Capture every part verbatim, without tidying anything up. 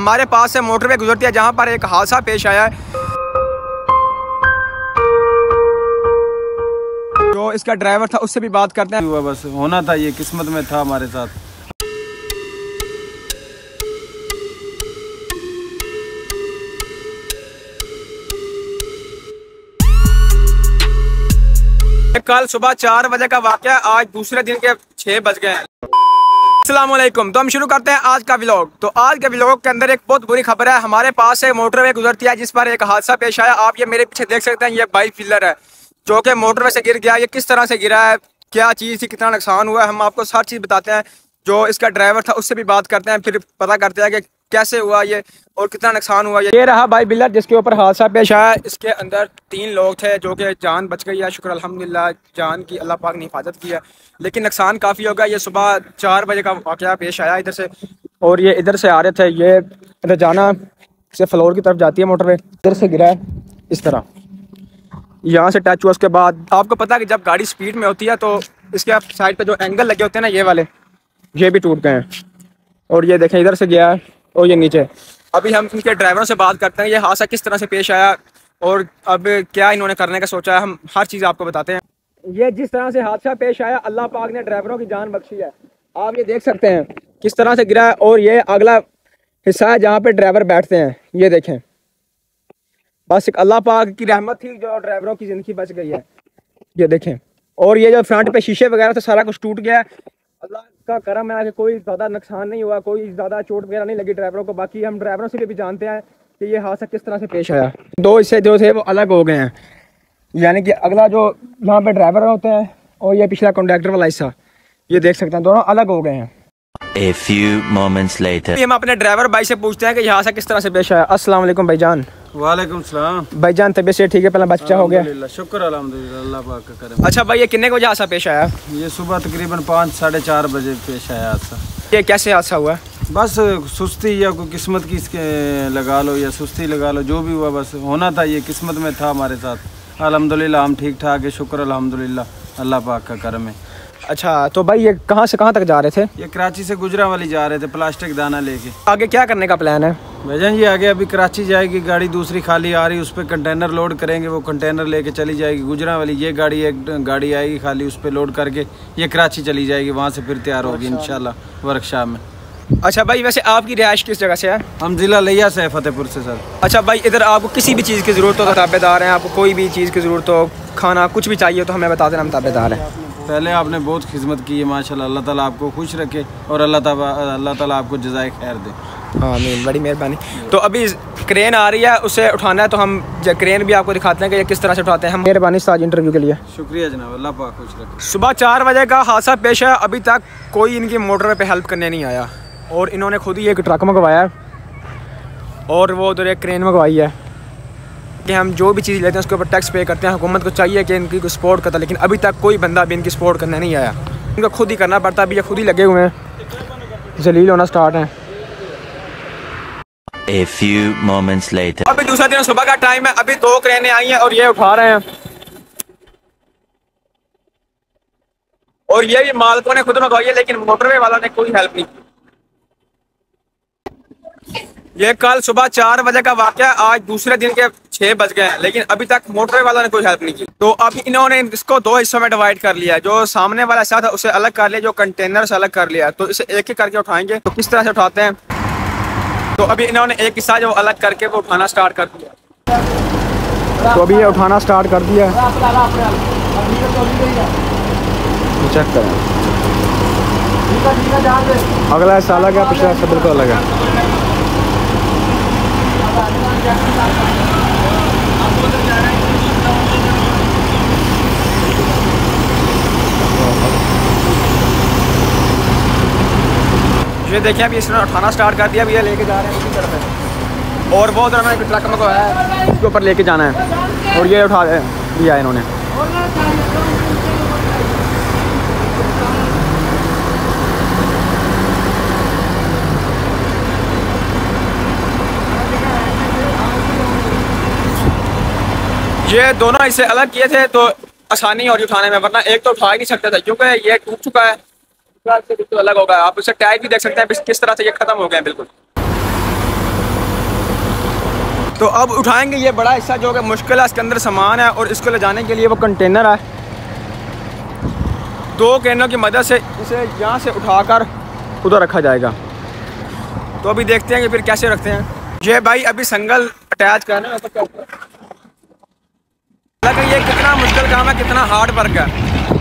हमारे पास से मोटरवे गुजरती है जहाँ पर एक हादसा पेश आया है। जो इसका ड्राइवर था उससे भी बात करते हैं। हुआ बस होना था, ये किस्मत में था हमारे साथ। कल सुबह चार बजे का वाक़या, आज दूसरे दिन के छह बज गए हैं। अस्सलाम वालेकुम। तो हम शुरू करते हैं आज का व्लॉग। तो आज के व्लॉग के अंदर एक बहुत बुरी खबर है। हमारे पास से मोटरवे गुजरती है जिस पर एक हादसा पेश आया। आप ये मेरे पीछे देख सकते हैं, ये बाइक व्हीलर है जो कि मोटरवे से गिर गया। ये किस तरह से गिरा है, क्या चीज़ थी, कितना नुकसान हुआ है, हम आपको हर चीज़ बताते हैं। जो इसका ड्राइवर था उससे भी बात करते हैं, फिर पता करते हैं कि कैसे हुआ ये और कितना नुकसान हुआ। ये रहा बाइक व्हीलर जिसके ऊपर हादसा पेश आया। इसके अंदर तीन लोग थे जो कि जान बच गई है, शुक्र अल्हम्दुलिल्लाह, जान की अल्लाह पाक ने हिफाजत की है। लेकिन नुकसान काफ़ी होगा। ये सुबह चार बजे का वाक़या पेश आया इधर से, और ये इधर से आ रहे थे। ये रजाना से फ्लोर की तरफ जाती है मोटरवे, इधर से गिरा है इस तरह, यहाँ से टच हुआ। उसके बाद आपको पता है कि जब गाड़ी स्पीड में होती है तो इसके साइड पे जो एंगल लगे होते हैं ना, ये वाले, ये भी टूट गए हैं। और ये देखें इधर से गया है और ये नीचे। अभी हम इनके ड्राइवरों से बात करते हैं, ये हादसा किस तरह से पेश आया और अब क्या इन्होंने करने का सोचा है। हम हर चीज़ आपको बताते हैं। ये जिस तरह से हादसा पेश आया, अल्लाह पाक ने ड्राइवरों की जान बख्शी है। आप ये देख सकते हैं किस तरह से गिरा है। और ये अगला हिस्सा है जहाँ पे ड्राइवर बैठते हैं, ये देखें। बस एक अल्लाह पाक की रहमत थी जो ड्राइवरों की ज़िंदगी बच गई है, ये देखें। और ये जो फ्रंट पे शीशे वगैरह थे सारा कुछ टूट गया है। अल्लाह का करम है कि कोई ज़्यादा नुकसान नहीं हुआ, कोई ज़्यादा चोट वगैरह नहीं लगी ड्राइवरों को। बाकी हम ड्राइवरों से भी जानते हैं कि ये हादसा किस तरह से पेश आया। दो हिस्से जो थे वो अलग हो गए हैं, यानी कि अगला जो यहाँ पे ड्राइवर होते हैं और ये पिछला कंडक्टर वाला हिस्सा, ये देख सकते हैं, दोनों अलग हो गए हैं। A few moments later. हम अपने ड्राइवर भाई से पूछते हैं कि यहाँ से किस तरह से पेश आया। अस्सलाम वालेकुम भाईजान। वालेकुम सलाम। भाईजान तबीयत से ठीक है? पहला बच्चा हो गया? शुक्र अल्हम्दुलिल्लाह, अल्लाह पाक का करम। अच्छा भाई, ये कितने को हादसा पेश आया? ये सुबह तकरीबन पाँच साढ़े चार बजे पेश आया हादसा। ये कैसे हादसा हुआ? बस सुस्ती या कोई किस्मत की इसके लगा लो या सुस्ती लगा लो, जो भी हुआ बस होना था, ये किस्मत में था हमारे साथ। अल्हम्दुलिल्लाह हम ठीक ठाक है, शुक्र अल्हम्दुलिल्लाह, अल्लाह पाक का करम है। अच्छा, तो भाई ये कहाँ से कहाँ तक जा रहे थे? ये कराची से गुजरा वाली जा रहे थे प्लास्टिक दाना लेके। आगे क्या करने का प्लान है? भाईजान जी आगे अभी कराची जाएगी गाड़ी, दूसरी खाली आ रही, उस पर कंटेनर लोड करेंगे, वो कंटेनर लेके चली जाएगी गुजरा वाली। ये गाड़ी एक गाड़ी आएगी खाली, उस पर लोड करके ये कराची चली जाएगी, वहाँ से फिर तैयार होगी इंशाल्लाह वर्कशॉप में। अच्छा भाई, वैसे आपकी रिहाइश किस जगह से है? हम जिला लिया से फतेहपुर से सर। अच्छा भाई, इधर आपको किसी भी चीज़ की ज़रूरत हो तो ताबेदार हैं। आपको कोई भी चीज़ की ज़रूरत हो, खाना कुछ भी चाहिए तो हमें बता देना, हम ताबेदार हैं। पहले आपने बहुत खिदमत की है माशाल्लाह, अल्लाह ताला आपको खुश रखे और अल्लाह ताला अल्लाह ताला आपको जज़ाए खैर दे। आमीन, बड़ी मेहरबानी। तो अभी क्रेन आ रही है, उसे उठाना है, तो हम क्रेन भी आपको दिखाते हैं कि ये किस तरह से उठाते हैं। हम मेहरबानी साज इंटरव्यू के लिए शुक्रिया जनाब, अल्लाह पाक खुश रखे। सुबह चार बजे का हादसा पेश है, अभी तक कोई इनकी मोटरवे पे हेल्प करने नहीं आया और इन्होंने खुद ही एक ट्रक मंगवाया है और वो उधर एक क्रेन मंगवाई है कि हम जो भी चीज़ लेते हैं उसके ऊपर टैक्स पे करते हैं। हुकूमत को चाहिए कि इनकी कोई सपोर्ट करता, लेकिन अभी तक कोई बंदा भी इनकी सपोर्ट करने नहीं आया। इनको खुद ही करना पड़ता है। अभी ये खुद ही लगे हुए हैं, जलील होना स्टार्ट है। A few moments later. अभी दूसरा दिन सुबह का टाइम है, अभी दो क्रेनें आई हैं और ये उठा रहे हैं। और ये भी मालकों ने खुद मंगवाई है, लेकिन मोटरवे वालों ने कोई हेल्प नहीं की। ये कल सुबह चार बजे का वाक़या, आज दूसरे दिन के छह बज गए हैं, लेकिन अभी तक मोटरवे वालों ने कोई हेल्प नहीं की। तो अब इन्होंने इसको दो हिस्सों में डिवाइड कर लिया। जो सामने वाला हिस्सा था उसे अलग कर लिया, जो कंटेनर से अलग कर लिया। तो इसे एक एक करके उठाएंगे। तो किस तरह से उठाते हैं, तो अभी इन्होंने एक हिस्सा जो अलग करके वो उठाना स्टार्ट कर दिया। तो अभी ये उठाना स्टार्ट कर दिया। चेक करें, अगला हिस्सा अलग है, पिछला हिस्सा बिल्कुल अलग है। ये देखिए, अभी इसने उठाना स्टार्ट कर दिया। अभी ये लेके जा रहे हैं उसी तरफ है और बहुत उन्होंने एक ट्रक में को है, इसके ऊपर लेके जाना है और ये उठा दिया इन्होंने। ये दोनों इसे अलग किए थे तो आसानी और उठाने में, वरना एक तो उठा ही नहीं सकता था क्योंकि ये टूट चुका है, बिल्कुल अलग होगा। आप उसे टायर भी देख सकते हैं किस तरह से ये खत्म हो गए बिल्कुल। तो अब उठाएंगे ये बड़ा हिस्सा जो कि मुश्किल है, इसके अंदर सामान है और इसको ले जाने के लिए वो कंटेनर है। दो क्रेनों की मदद से इसे यहाँ से उठाकर उधर रखा जाएगा। तो अभी देखते हैं कि फिर कैसे रखते हैं। ये भाई अभी संगल अटैच करना है, तो लेकिन ये कितना मुश्किल काम है, कितना हार्ड वर्क है।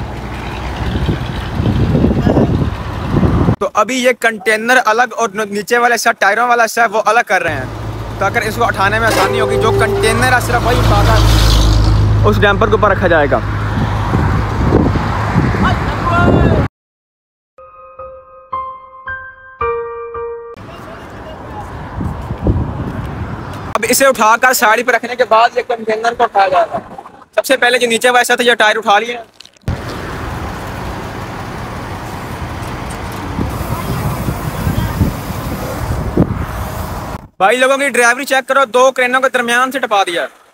तो अभी ये कंटेनर अलग और नीचे वाला हिस्सा टायरों वाला हिस्सा वो अलग कर रहे हैं ताकि इसको उठाने में आसानी होगी। जो कंटेनर है सिर्फ वही उठाकर उस डैम्पर के ऊपर रखा जाएगा। अब इसे उठाकर साड़ी पर रखने के बाद ये कंटेनर को उठाया जाएगा। सबसे पहले जो नीचे वाला था ये टायर उठा लिए। भाई लोगों की ड्राइवरी चेक करो, दो क्रेनों के दरमियान से टपा दिया।